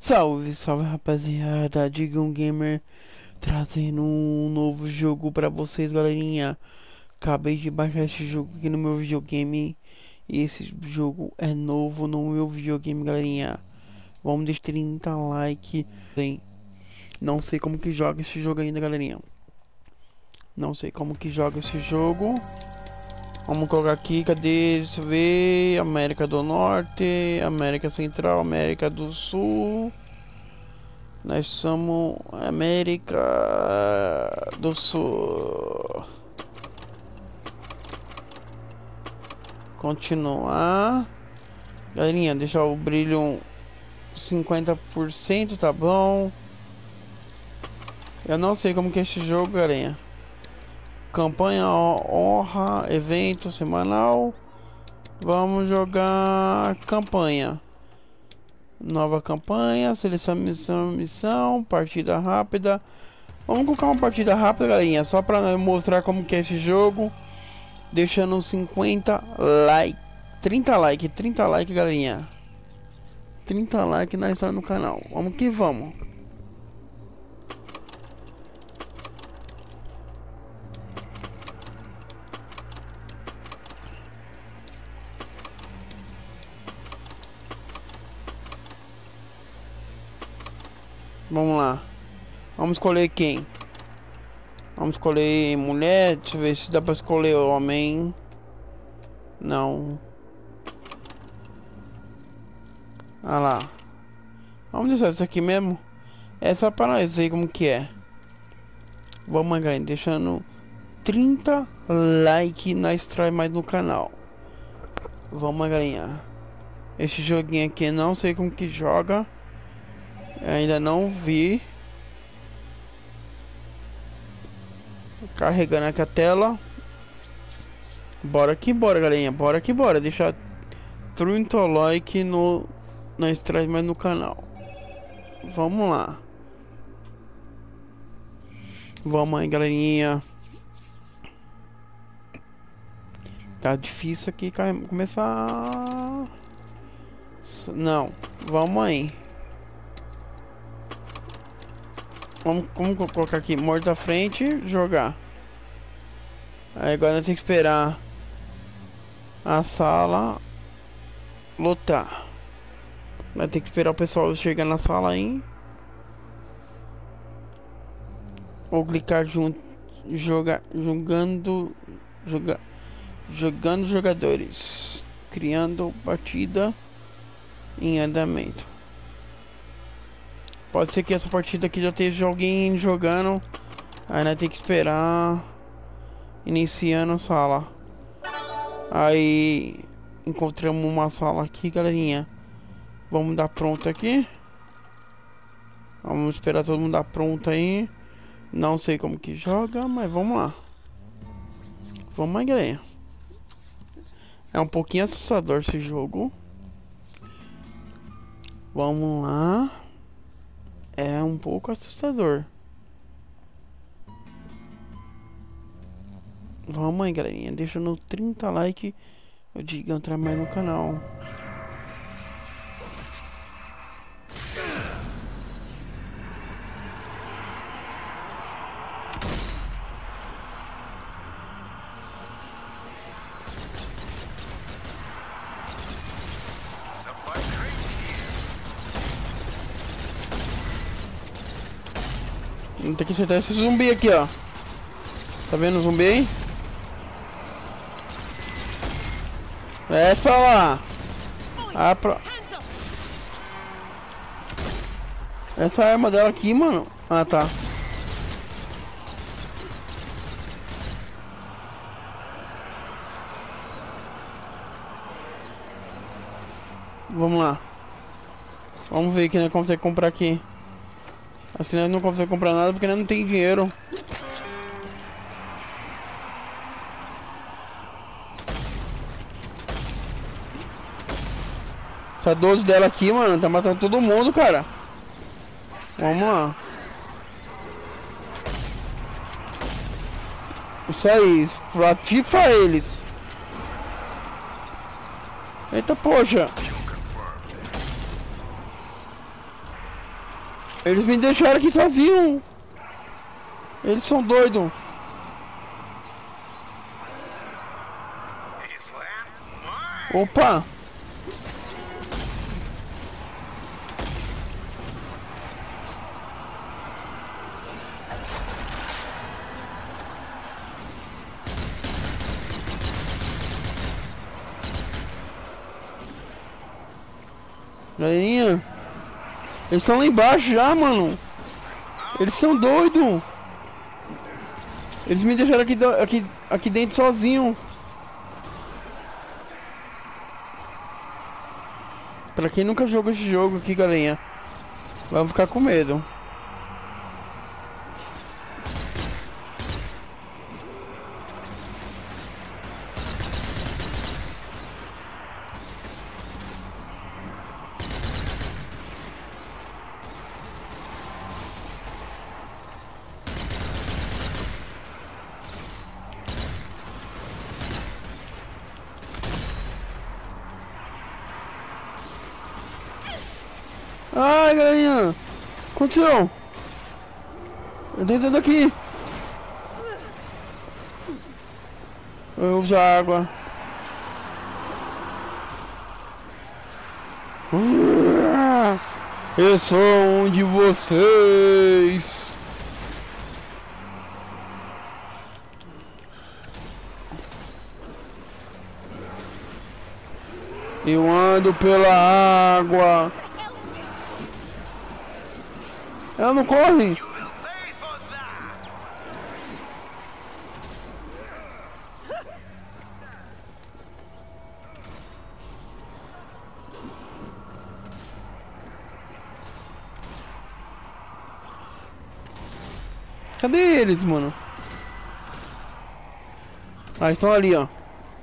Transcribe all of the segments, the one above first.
Salve, salve rapaziada, Digam Gamer trazendo um novo jogo pra vocês, galerinha. Acabei de baixar esse jogo aqui no meu videogame e esse jogo é novo no meu videogame, galerinha. Vamos deixar 30 like. Não sei como que joga esse jogo ainda, galerinha. Não sei como que joga esse jogo. Vamos colocar aqui, cadê? Deixa eu ver. América do Norte, América Central, América do Sul. Nós somos América do Sul. Continuar. Galerinha, deixar o brilho 50%, tá bom? Eu não sei como que é esse jogo, galerinha. Campanha, honra, evento semanal. Vamos jogar campanha. Nova campanha, seleção, missão, partida rápida. Vamos colocar uma partida rápida, galerinha, só pra mostrar como que é esse jogo. Deixando 50 like, 30 like, galerinha. 30 like na história no canal. Vamos que vamos. Vamos lá. Vamos escolher quem? Vamos escolher mulher. Deixa eu ver se dá pra escolher homem. Não. Ah lá. Vamos deixar isso aqui mesmo. É só para nós ver como que é. Vamos, galera, deixando 30 like na extrai mais no canal. Vamos, galerinha. Esse joguinho aqui não sei como que joga. Ainda não vi. Carregando aqui a tela. Bora que bora, galerinha. Bora que bora. Deixar 30 like no na extrai mais no canal. Vamos lá. Vamos aí, galerinha. Tá difícil aqui começar. Não, vamos aí. Vamos colocar aqui, morto da frente, jogar. Aí agora nós temos que esperar a sala lotar. Vai ter que esperar o pessoal chegar na sala aí. Ou clicar junto, jogando jogadores, criando partida em andamento. Pode ser que essa partida aqui já esteja alguém jogando. Aí nós tem que esperar iniciando a sala. Aí encontramos uma sala aqui, galerinha. Vamos dar pronto aqui. Vamos esperar todo mundo dar pronto aí. Não sei como que joga, mas vamos lá. Vamos aí, galera. É um pouquinho assustador esse jogo. Vamos lá. É um pouco assustador. Vamos aí, galerinha. Deixa no 30 like. Eu digo entrar mais no canal. Tem que acertar esse zumbi aqui, ó. Tá vendo o zumbi aí? É pra lá. Ah, pra... Essa arma dela aqui, mano. Ah, tá. Vamos lá. Vamos ver que nós conseguimos comprar aqui. Acho que nós não conseguimos comprar nada porque nós não tem dinheiro. Essa 12 dela aqui, mano, tá matando todo mundo, cara. Vamos lá. Isso aí, atifa eles. Eita, poxa. Eles me deixaram aqui sozinho. Eles são doidos. Opa! Galerinha, eles estão lá embaixo já, mano. Eles são doidos. Eles me deixaram aqui dentro sozinho. Pra quem nunca jogou esse jogo aqui, galerinha, vai ficar com medo. Ai, galerinha, o que aconteceu? Eu tô entrando aqui. Eu uso água. Eu sou um de vocês. Eu ando pela água. Ela não corre. Cadê eles, mano? Ah, estão ali, ó.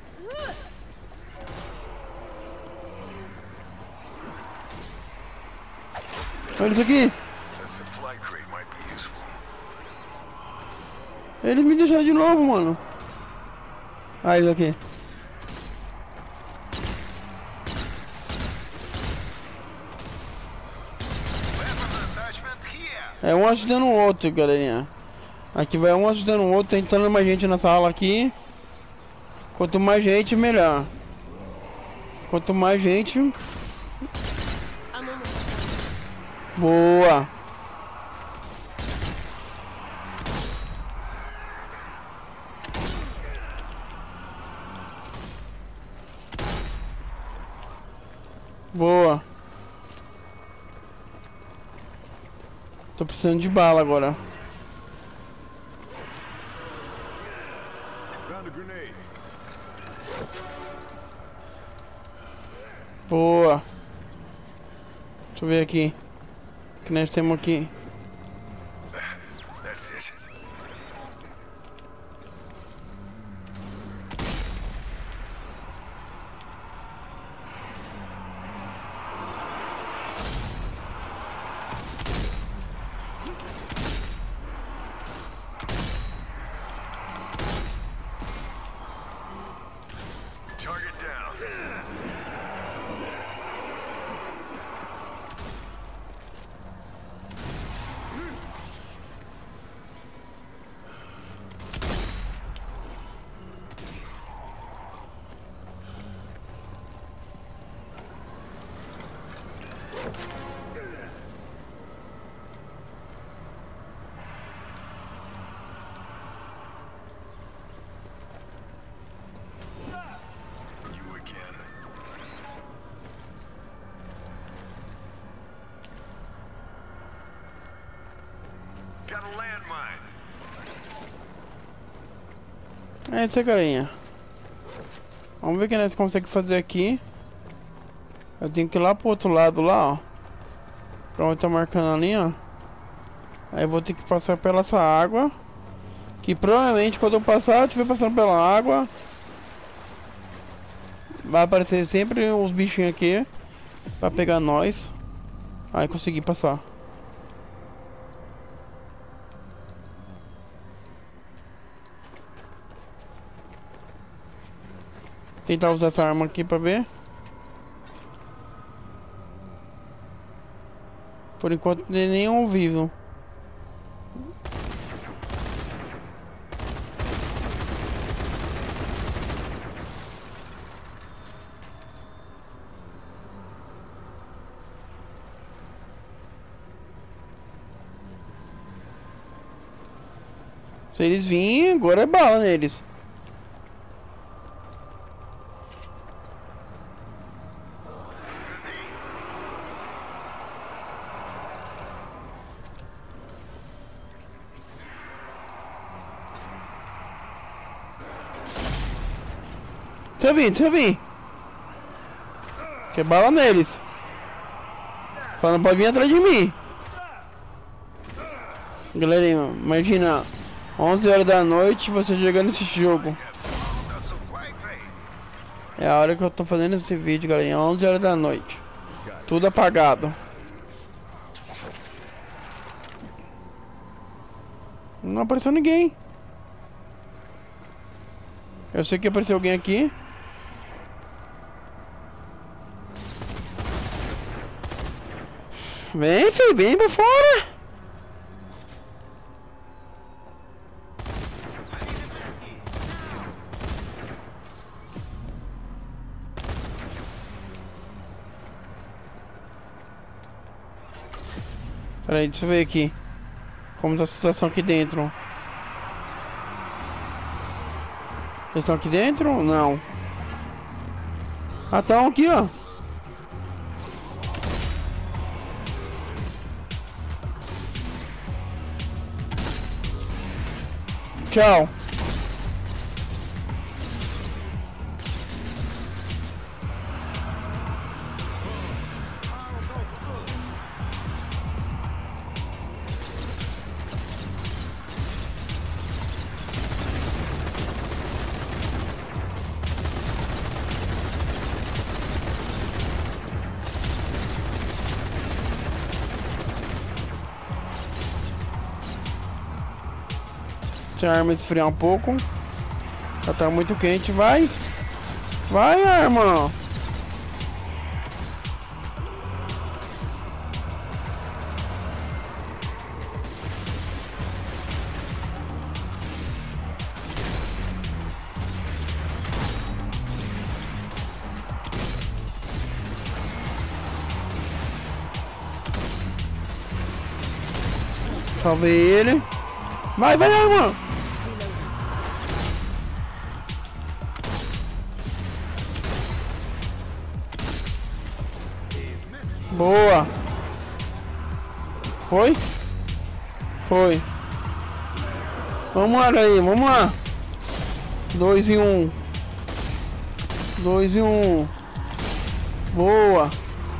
Olha isso aqui. Eles me deixaram de novo, mano. Ah, isso aqui. É um ajudando o outro, galerinha. Aqui vai um ajudando o outro, tentando mais gente nessa aula aqui. Quanto mais gente, melhor. Quanto mais gente... Boa! Boa! Tô precisando de bala agora. Boa! Deixa eu ver aqui. O que nós temos aqui? É isso aí, galerinha. Vamos ver o que nós conseguimos fazer aqui. Eu tenho que ir lá pro outro lado lá, ó. Pra onde tá marcando ali, ó. Aí eu vou ter que passar pela essa água. Que provavelmente quando eu passar, eu estiver passando pela água, vai aparecer sempre os bichinhos aqui pra pegar nós. Aí consegui passar. Tentar usar essa arma aqui pra ver. Por enquanto nem ao vivo. Se eles virem, agora é bala neles. Deixa eu vir. Que bala neles. Só não pode vir atrás de mim. Galerinha, imagina 11 horas da noite você jogando esse jogo. É a hora que eu tô fazendo esse vídeo, galerinha. 11 horas da noite. Tudo apagado. Não apareceu ninguém. Eu sei que apareceu alguém aqui. Vem, filho, vem pra fora. Peraí, deixa eu ver aqui. Como tá a situação aqui dentro. Vocês estão aqui dentro? Não. Ah, estão aqui, ó. Tchau. Deixa a arma esfriar um pouco. Já tá muito quente, vai. Vai, arma. Salvei ele. Vai, arma. Boa. Foi? Foi. Vamos lá, aí, vamos lá. 2 em 1. 2 em 1. Boa.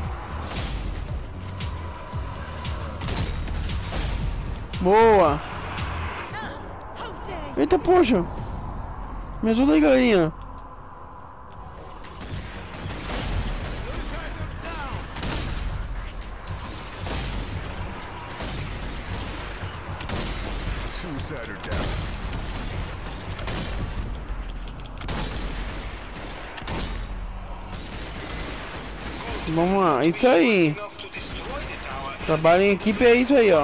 Boa. Eita, poxa. Me ajuda aí, galerinha. Vamos lá, isso aí. Trabalho em equipe é isso aí, ó.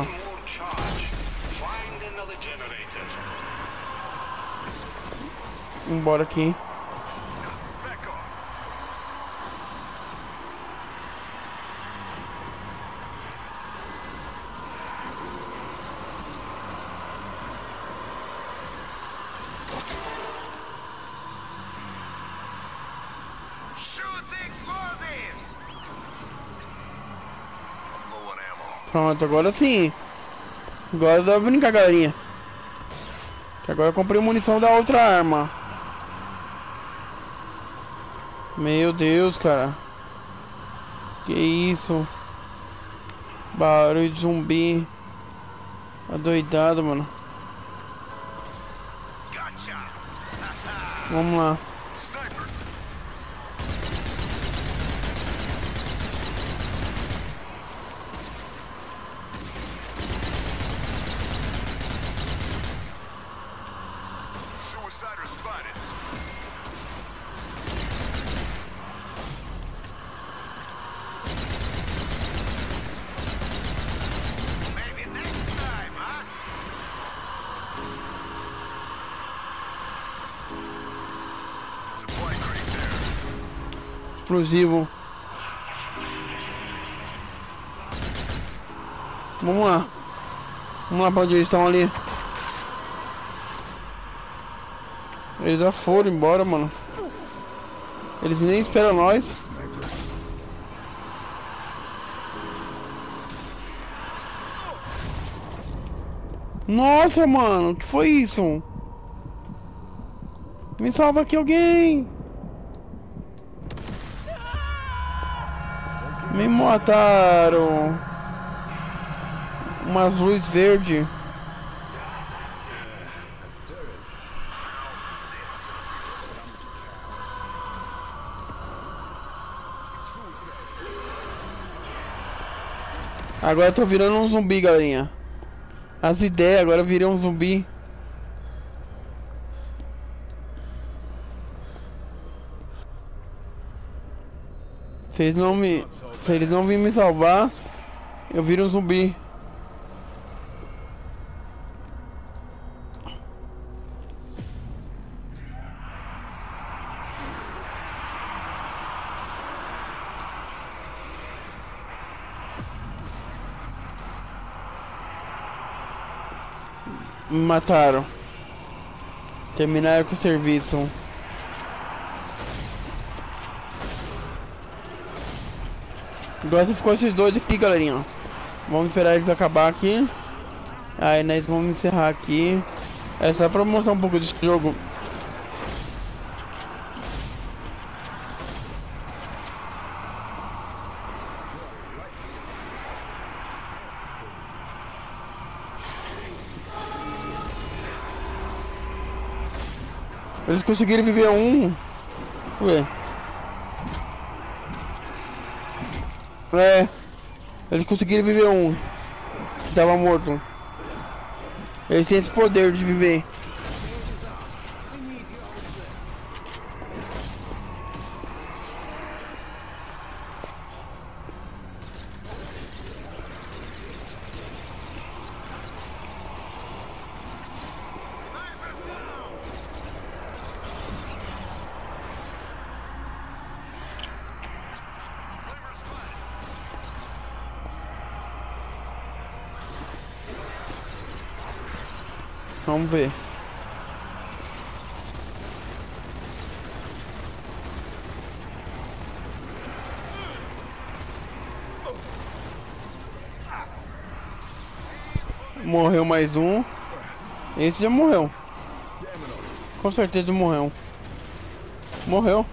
Embora aqui. Pronto, agora sim. Agora dá pra brincar, galerinha. Que agora eu comprei munição da outra arma. Meu Deus, cara. Que isso? Barulho de zumbi. Adoidado, mano. Vamos lá. explosivo. Vamos lá. Vamos lá pra onde eles estão ali. Eles já foram embora, mano. Eles nem esperam nós. Nossa, mano, o que foi isso? Me salva aqui alguém. Me mataram. Umas luzes verdes. Agora eu tô virando um zumbi, galerinha. As ideias, agora eu virei um zumbi. Se eles não virem me salvar, eu viro um zumbi. Me mataram. Terminaram com o serviço. Agora ficou esses dois aqui, galerinha. Vamos esperar eles acabar aqui. Aí nós vamos encerrar aqui. É só pra mostrar um pouco desse jogo. Eles conseguiram viver um. Ué. É. Eles conseguiram viver um. Que tava morto. Eles têm esse poder de viver. Vamos ver. Morreu mais um. Esse já morreu. Com certeza morreu. Morreu.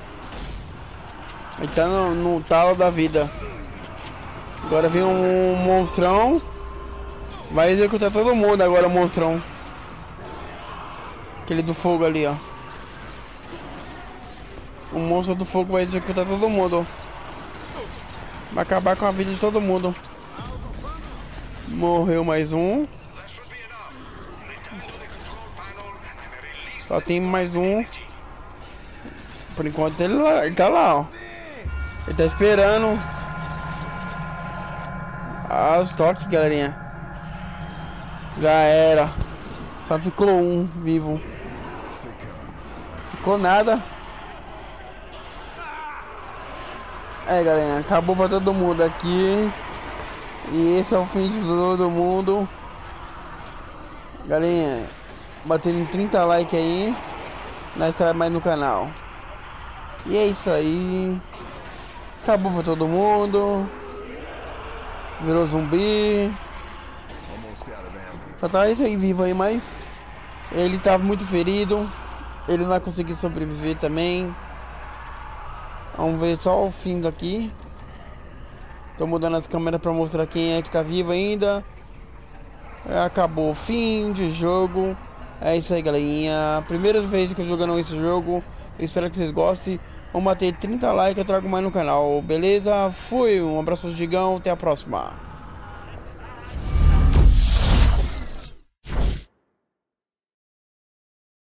Ele tá no talo da vida. Agora vem um monstrão. Vai executar todo mundo agora, monstrão. Aquele do fogo ali, ó. O monstro do fogo vai executar todo mundo. Vai acabar com a vida de todo mundo. Morreu mais um. Só tem mais um. Por enquanto ele tá lá, ó. Ele tá esperando. Ah, os toques, galerinha. Já era. Só ficou um vivo. Ficou nada. É, galerinha, acabou pra todo mundo aqui. E esse é o fim de todo mundo. Galerinha, batendo 30 likes aí, nós estaremos mais no canal. E é isso aí. Acabou pra todo mundo. Virou zumbi. Só tá esse aí vivo aí, mas ele tava muito ferido. Ele não vai conseguir sobreviver também. Vamos ver só o fim daqui. Tô mudando as câmeras pra mostrar quem é que tá vivo ainda. Acabou o fim de jogo. É isso aí, galerinha. Primeira vez que eu tô jogando esse jogo. Eu espero que vocês gostem. Vamos bater 30 likes, eu trago mais no canal. Beleza? Fui, um abraço gigante, até a próxima.